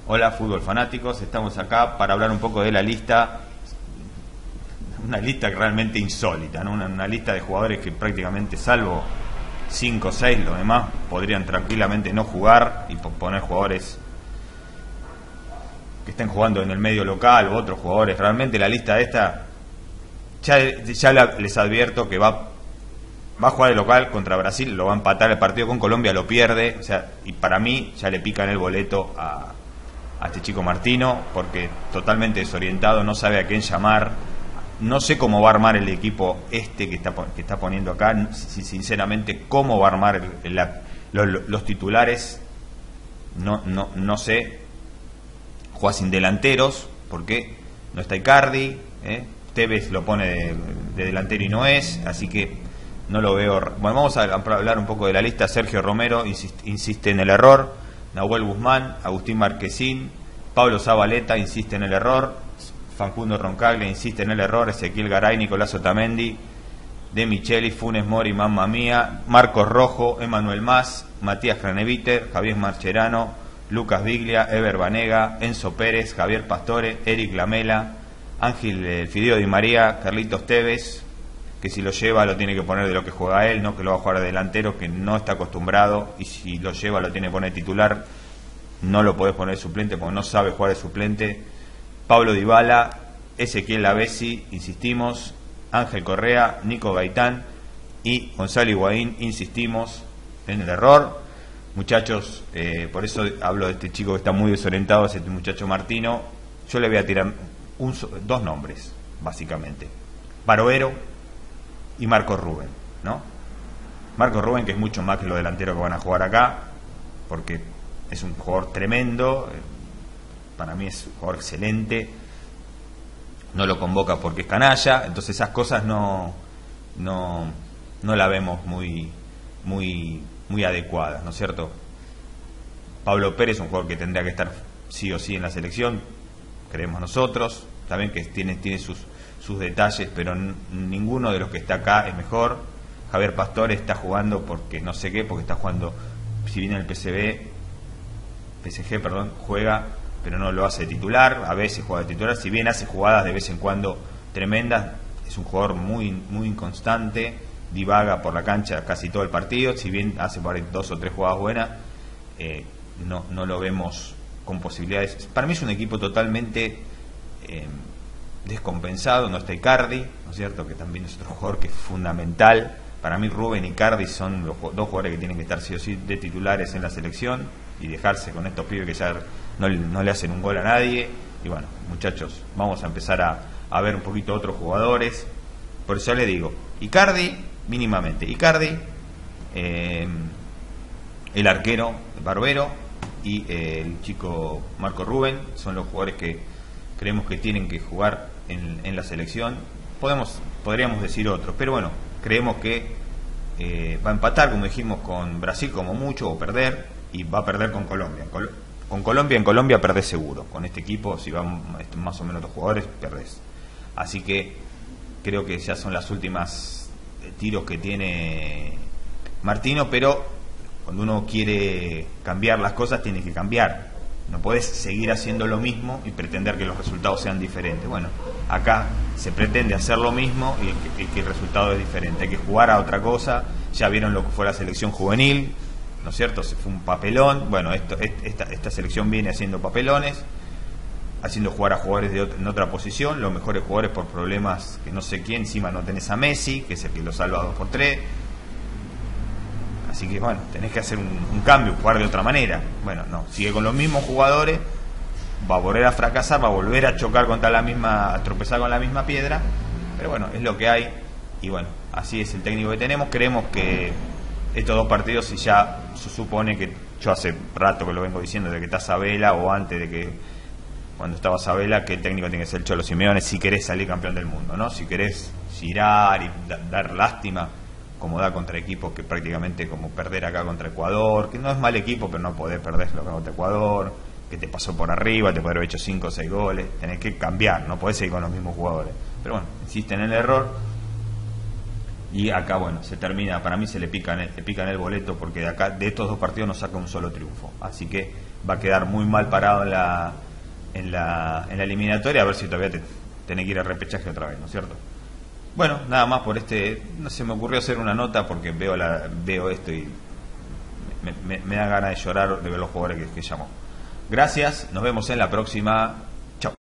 Hola fútbol fanáticos, estamos acá para hablar un poco de la lista, una lista realmente insólita, ¿no? Una lista de jugadores que prácticamente, salvo 5 o 6, los demás podrían tranquilamente no jugar y poner jugadores que estén jugando en el medio local u otros jugadores. Realmente la lista esta, les advierto que va a jugar el local contra Brasil, lo va a empatar, el partido con Colombia lo pierde, o sea, y para mí ya le pican el boleto a este chico Martino, porque totalmente desorientado, no sabe a quién llamar, no sé cómo va a armar el equipo que está poniendo acá, sinceramente cómo va a armar los titulares, no sé. Juega sin delanteros, porque no está Icardi, Tevez lo pone de delantero y no es, así que no lo veo. Bueno, vamos a hablar un poco de la lista. Sergio Romero insiste en el error, Nahuel Guzmán, Agustín Marquesín, Pablo Zabaleta insiste en el error, Facundo Roncaglia insiste en el error, Ezequiel Garay, Nicolás Otamendi, De Micheli, Funes Mori, Mamma Mía, Marcos Rojo, Emanuel Mas, Matías Craneviter, Javier Marcherano, Lucas Biglia, Ever Banega, Enzo Pérez, Javier Pastore, Eric Lamela, Ángel Fideo Di María, Carlitos Tevez, que si lo lleva lo tiene que poner de lo que juega él, no que lo va a jugar de delantero, que no está acostumbrado, y si lo lleva lo tiene que poner titular, no lo podés poner de suplente porque no sabe jugar de suplente. Pablo Dybala, Ezequiel Lavezzi, insistimos, Ángel Correa, Nico Gaitán y Gonzalo Higuaín, insistimos en el error. Muchachos, por eso hablo de este chico que está muy desorientado, ese muchacho Martino. Yo le voy a tirar dos nombres, básicamente: Barovero y Marco Rubén, ¿no? Marco Rubén, que es mucho más que los delanteros que van a jugar acá, porque es un jugador tremendo, para mí es un jugador excelente. No lo convoca porque es canalla, entonces esas cosas no la vemos muy adecuadas, ¿no es cierto? Pablo Pérez, un jugador que tendría que estar sí o sí en la selección, creemos nosotros, también que tiene sus detalles, pero ninguno de los que está acá es mejor. Javier Pastore está jugando porque no sé qué, porque está jugando, si viene el PSG, juega, pero no lo hace de titular, a veces juega de titular, si bien hace jugadas de vez en cuando tremendas, es un jugador muy inconstante, divaga por la cancha casi todo el partido, si bien hace por ahí 2 o 3 jugadas buenas, no lo vemos con posibilidades. Para mí es un equipo totalmente descompensado. No está Icardi, ¿no es cierto?, que también es otro jugador que es fundamental. Para mí Rubén y Icardi son los dos jugadores que tienen que estar sí o sí de titulares en la selección y dejarse con estos pibes que ya no le hacen un gol a nadie. Y bueno, muchachos, vamos a empezar a ver un poquito otros jugadores. Por eso le digo, Icardi, mínimamente Icardi, el arquero Barbero y el chico Marco Rubén son los jugadores que creemos que tienen que jugar en la selección. Podríamos decir otros, pero bueno, creemos que va a empatar, como dijimos, con Brasil como mucho, o perder, y va a perder con Colombia. En Colombia perdés seguro. Con este equipo, si van más o menos los jugadores, perdés. Así que creo que ya son las últimas tiros que tiene Martino, pero cuando uno quiere cambiar las cosas, tiene que cambiar. No podés seguir haciendo lo mismo y pretender que los resultados sean diferentes. Bueno, acá se pretende hacer lo mismo y que el resultado es diferente. Hay que jugar a otra cosa. Ya vieron lo que fue la selección juvenil, ¿no es cierto? Se fue un papelón. Bueno, esta selección viene haciendo papelones, haciendo jugar a jugadores en otra posición, los mejores jugadores por problemas que no sé quién. Encima no tenés a Messi, que es el que lo salva 2x3. Así que bueno, tenés que hacer un cambio, jugar de otra manera. Bueno, no, sigue con los mismos jugadores, va a volver a fracasar, va a volver a chocar a tropezar con la misma piedra, pero bueno, es lo que hay. Y bueno, así es el técnico que tenemos. Creemos que estos dos partidos, si ya se supone que, yo hace rato que lo vengo diciendo, de que está Sabela, o antes de que, cuando estaba Sabela, que el técnico tiene que ser el Cholo Simeone si querés salir campeón del mundo, ¿no? Si querés girar y dar lástima, como da contra equipos que prácticamente, como perder acá contra Ecuador, que no es mal equipo, pero no podés perderlo acá contra Ecuador, que te pasó por arriba, te puede haber hecho 5 o 6 goles, tenés que cambiar, no podés seguir con los mismos jugadores. Pero bueno, insisten en el error, y acá bueno, se termina, para mí se le pican el boleto, porque de estos dos partidos no saca un solo triunfo. Así que va a quedar muy mal parado en la eliminatoria, a ver si todavía tenés que ir a repechaje otra vez, ¿no es cierto? Bueno, nada más por no se me ocurrió hacer una nota porque veo esto y me da ganas de llorar de ver los jugadores que llamó. Gracias, nos vemos en la próxima.